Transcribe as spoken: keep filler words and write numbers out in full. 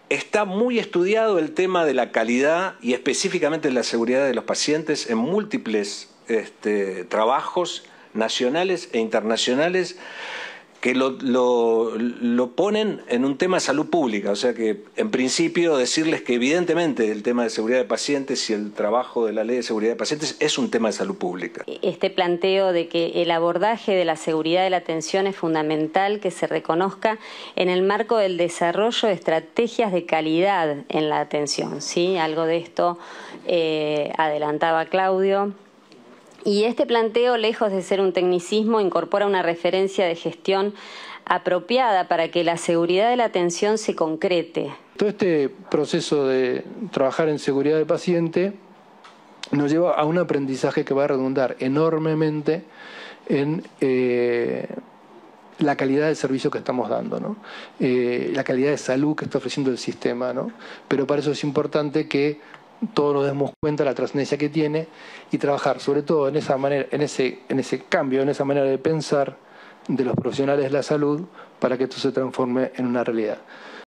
está muy estudiado el tema de la calidad y específicamente de la seguridad de los pacientes en múltiples este, trabajos nacionales e internacionales que lo, lo, lo ponen en un tema de salud pública. O sea que, en principio, decirles que evidentemente el tema de seguridad de pacientes y el trabajo de la Ley de Seguridad de Pacientes es un tema de salud pública. Este planteo de que el abordaje de la seguridad de la atención es fundamental que se reconozca en el marco del desarrollo de estrategias de calidad en la atención, ¿sí? Algo de esto eh, adelantaba Claudio. Y este planteo, lejos de ser un tecnicismo, incorpora una referencia de gestión apropiada para que la seguridad de la atención se concrete. Todo este proceso de trabajar en seguridad del paciente nos lleva a un aprendizaje que va a redundar enormemente en eh, la calidad del servicio que estamos dando, ¿no? Eh, la calidad de salud que está ofreciendo el sistema, ¿no? Pero para eso es importante que todos nos demos cuenta de la trascendencia que tiene y trabajar sobre todo en esa manera, en ese, en ese cambio, en esa manera de pensar de los profesionales de la salud para que esto se transforme en una realidad.